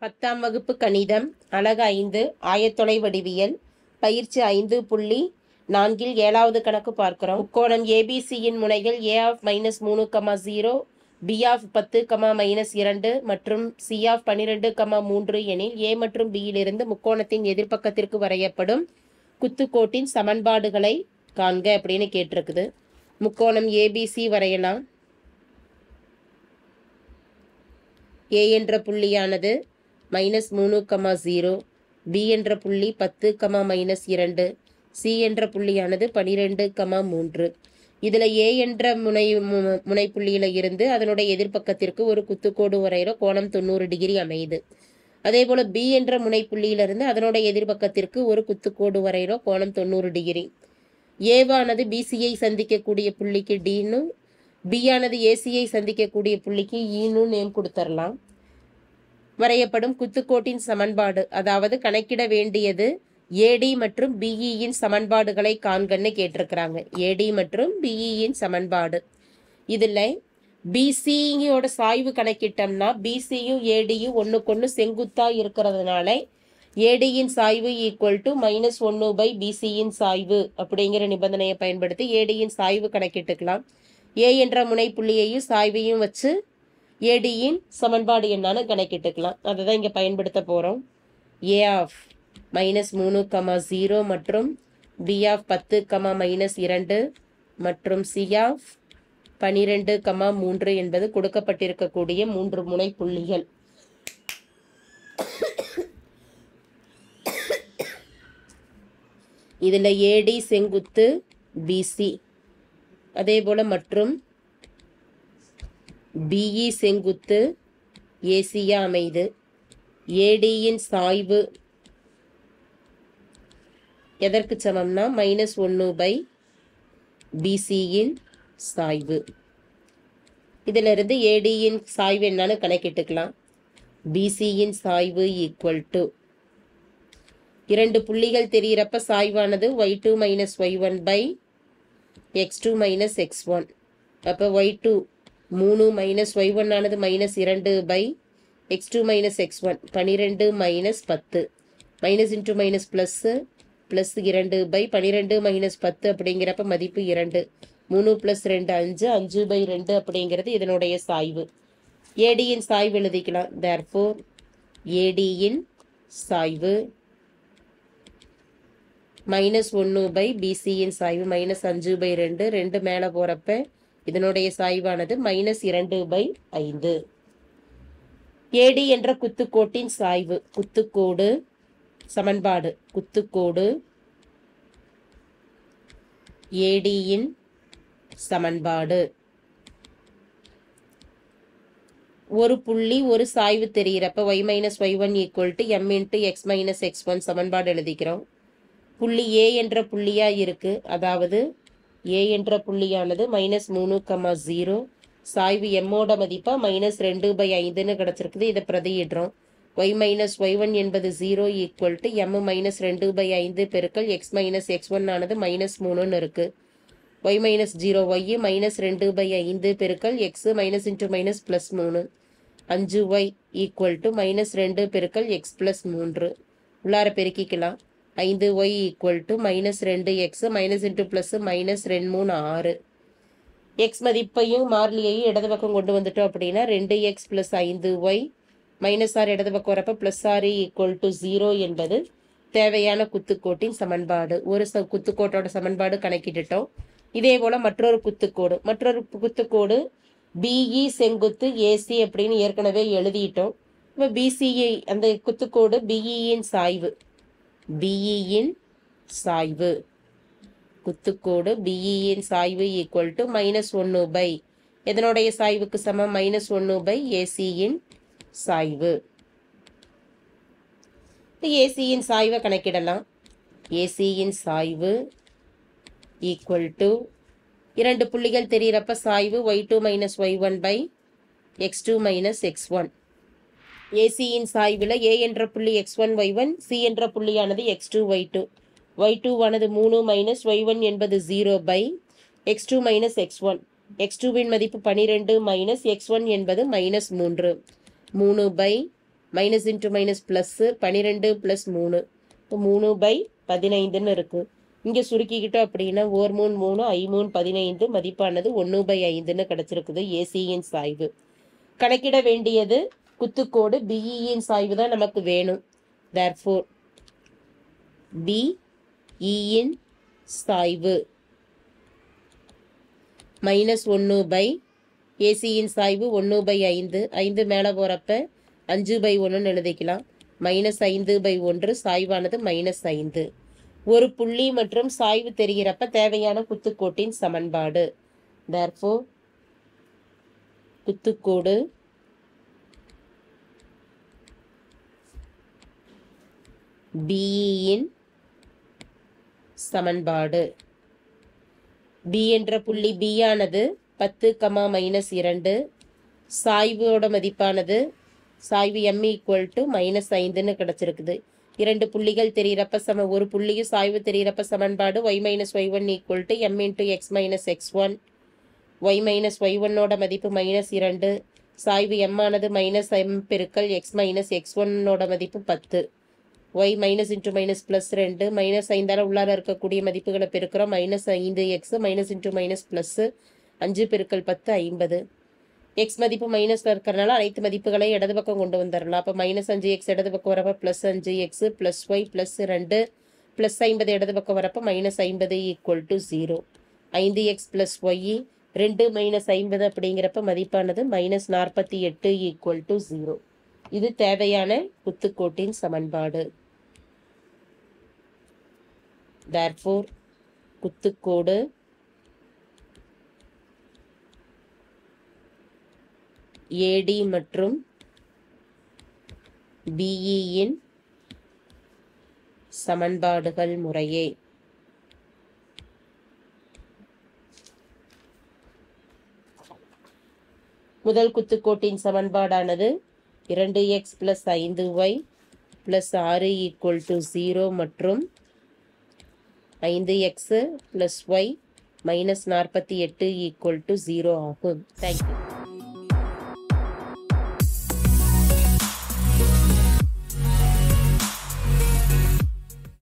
10ஆம் வகுப்பு கணிதம் அலகு 5 ஆயத்தொலை வடிவியல் பயிற்சி 5.4 7வது கணக்கு பார்க்கிறோம். முக்கோணம் ஏபிசியின் முனைகள் a(-3,0) b(10,-2) மற்றும் c(12,3) எனில் a மற்றும் b இலிருந்து முக்கோணத்தின் எதிர்பக்கத்திற்கு வரையப்படும் குத்துக்கோட்டின் சமன்பாடுகளை காண்க அப்படின்னு கேட்டிருக்குது. முக்கோணம் ஏபிசி வரையலாம். a என்ற புள்ளியானது -3,0, b என்ற புள்ளி 10,-2, c என்ற புள்ளியானது 12,3. இதில் a என்ற முனைப்புள்ளியில இருந்து அதனுடைய எதிர்பக்கத்திற்கு ஒரு குத்துக்கோடு வரைகிற கோணம் 90 டிகிரி அமையுது. அதே போல் b என்ற முனைப்புள்ளியிலிருந்து அதனுடைய எதிர்பக்கத்திற்கு ஒரு குத்துக்கோடு வரைகிற கோணம் 90 டிகிரி. ஏவானது பிசியை சந்திக்கக்கூடிய புள்ளிக்கு டின்னு, b ஆனது ஏசியை சந்திக்கக்கூடிய புள்ளிக்கு ஈன்னு நேம் கொடுத்துடலாம். வரையப்படும் குத்துக்கோட்டின் சமன்பாடு, அதாவது கணக்கிட வேண்டியது ஏடி மற்றும் பிஇயின் சமன்பாடுகளை காண்கன்னு கேட்டிருக்கிறாங்க. ஏடி மற்றும் பிஇயின் சமன்பாடு. இதில் பிசியோட சாய்வு கணக்கிட்டோம்னா பிசியும் ஏடியும் ஒன்றுக்கொன்று செங்குத்தா இருக்கிறதுனால ஏடியின் சாய்வு ஈக்குவல் டு -1/பிசியின் சாய்வு அப்படிங்கிற நிபந்தனையை பயன்படுத்தி ஏடியின் சாய்வு கணக்கிட்டுக்கலாம். ஏ என்ற முனைப்புள்ளியையும் சாய்வையும் வச்சு ஏடியின் சமன்பாடு என்னன்னு கணக்கிட்டுக்கலாம். அதை தான் இங்கே பயன்படுத்த போகிறோம். a(-3,0) மற்றும் b(10,-2) மற்றும் c(12,3) என்பது கொடுக்கப்பட்டிருக்கக்கூடிய 3 முனைப்புள்ளிகள். இதில் ஏடி செங்குத்து பிசி, அதே போல் மற்றும் பிஇ செங்குத்து ஏசியா அமைது. ஏடியின் சாய்வு எதற்கு சமம்னா -1/பிசியின் சாய்வு. இதிலிருந்து ஏடியின் சாய்வு என்னன்னு கணக்கிட்டுக்கலாம். பிசியின் சாய்வு ஈக்குவல் டு 2 புள்ளிகள் தெரிகிறப்ப சாய்வானது y2 - y1/x2 - x1. அப்போ y2 3 - y1 ஆனது -2/x2 - x1 12 - 10 minus into minus plus 2/12 - 10 அப்படிங்கிறப்ப மதிப்பு 2. 3 + 2 5, 5/2 அப்படிங்கிறது இதனுடைய சாய்வு. ஏடியின் சாய்வு எழுதிக்கலாம். தேர்ஃபோர் ஏடியின் சாய்வு -1/பிசியின் சாய்வு -5/2, 2 மேலே போகிறப்ப இதனுடைய சாய்வானது -2/5. ஏடி என்ற குத்துக்கோட்டின் சாய்வு. குத்துக்கோடு சமன்பாடு. குத்துக்கோடு ஏடியின் சமன்பாடு. ஒரு புள்ளி ஒரு சாய்வு தெரிகிறப்ப y - y1 = m × x - x1 சமன்பாடு எழுதிக்கிறோம். புள்ளி a என்ற புள்ளியா இருக்கு. அதாவது a என்ற புள்ளியானது -3,0, சாய்வு mோட மதிப்பா -2/5ன்னு கிடைச்சிருக்குது. இதை பிரதியிடுறோம். y - y1 என்பது 0 = m - 2/5 பெருக்கல் x - x1 ஆனது -3ன்னு இருக்கு. y - 0 y -2/5 பெருக்கல் x - + 3 5y = -2 பெருக்கல் x + 3 உள்ளார பெருக்கிக்கலாம். 5y = -2x + -2 6. x மதிப்பையும் மாறிலியையும் இடது பக்கம் கொண்டு வந்துட்டோம் அப்படின்னா 2x + 5y -6 இடது பக்கம் வரப்ப +6 = 0 என்பது தேவையான குத்துக்கோட்டின் சமன்பாடு. ஒரு குத்துக்கோட்டோட சமன்பாடு கணக்கிட்டுட்டோம். இதே போல மற்றொரு குத்துக்கோடு பிஇ செங்குத்து ஏசி அப்படின்னு ஏற்கனவே எழுதிட்டோம். இப்போ பிசிஐ அந்த குத்துக்கோடு பிஇயின் சாய்வு. பிஇயின் சாய்வு. குத்துக்கோடு பிஇயின் சாய்வு ஈக்குவல் டு -1/, எதனுடைய சாய்வுக்கு சமம்? -1/ஏசியின் சாய்வு. ஏசியின் சாய்வை கணக்கிடலாம். ஏசியின் சாய்வு ஈக்குவல் டு 2 புள்ளிகள் தெரிகிறப்ப சாய்வு y2 - y1/x2 - x1. ஏசியின் சாய்வில் a என்ற புள்ளி x1 y1, c என்ற புள்ளியானது x2 y2. y2 ஆனது 3 - y1 என்பது 0/x2 - x1. x2வின் மதிப்பு 12 - x1 என்பது -3. 3/12 மைனஸ் இன்ட்டு மைனஸ் ப்ளஸ்ஸு 12 + 3 இப்போ 3/15ன்னு இருக்குது. இங்கே சுருக்கிக்கிட்டோம் அப்படின்னா 1 3 3 I 3 15 மதிப்பானது 1/5ன்னு கிடச்சிருக்குது ஏசியின் சாய்வு. கணக்கிட வேண்டியது குத்துக்கோடு பிஇயின் சாய்வு தான் நமக்கு வேணும். தேர்ஃபோர் பிஇயின் சாய்வு -1 ஏசியின் சாய்வு 1/5. 5 மேலே போகிறப்ப 5/1ன்னு எழுதிக்கலாம். -5/1 சாய்வானது -5. ஒரு புள்ளி மற்றும் சாய்வு தெரிகிறப்ப தேவையான குத்துக்கோட்டின் சமன்பாடு. தேர்ஃபோர் குத்துக்கோடு பிஇயின் சமன்பாடு. பி என்ற புள்ளி பி ஆனது 10, -2. சாய்வோட மதிப்பானது சாய்வு m = -5ன்னு கிடச்சிருக்குது. 2 புள்ளிகள் தெரிகிறப்ப ஒரு புள்ளியும் சாய்வு தெரிகிறப்ப சமன்பாடு y - y1 = m × x - x1. y - y1ஓட மதிப்பு -2. சாய்வு m ஆனது -m × x - x1ஓட மதிப்பு 10. y -into -+2 -5ஆல் உள்ளார இருக்கக்கூடிய மதிப்புகளை பெருக்கிறோம். -5x -into +, 5 × 10 50. x மதிப்பு மைனஸில் இருக்கிறனால அனைத்து மதிப்புகளை இடது பக்கம் கொண்டு வந்துடலாம். அப்போ -5x இடது பக்கம் வரப்போ +5x +y +2 +50 இடது பக்கம் வரப்போ -50 = 0. 5x + y 2 - 50 அப்படிங்கிறப்ப மதிப்பானது -48 = 0. இது தேவையான குத்துக்கோட்டின் சமன்பாடு. தேர்ஃபோர் குத்துக்கோடு AD மற்றும் BEயின் சமன்பாடுகள் முறையே முதல் குத்துக்கோட்டின் சமன்பாடானது 2x + 5y + 6 = 0 மற்றும் 5x + y - 48 = 0 ஆகும். தேங்க்யூ.